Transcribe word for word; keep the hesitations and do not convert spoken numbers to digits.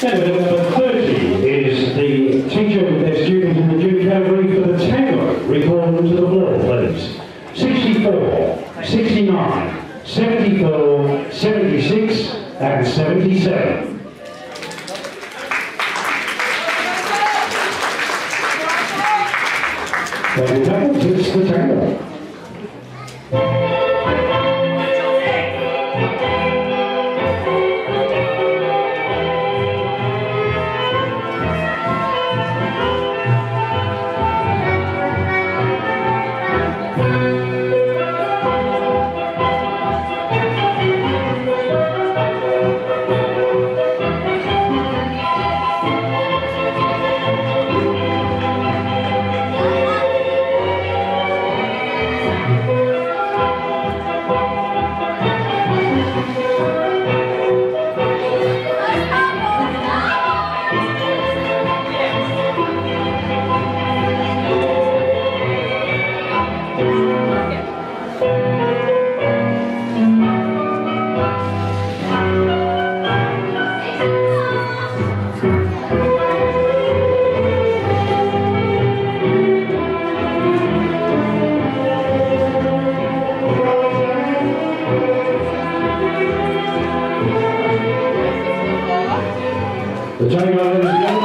And event number thirty is the teacher with their student in the junior category for the Tango. Recall them to the floor, please. sixty-four, sixty-nine, seventy-four, seventy-six, and seventy-seven. Ladies and gentlemen, it's the Tango. The Tango, ladies and gentlemen.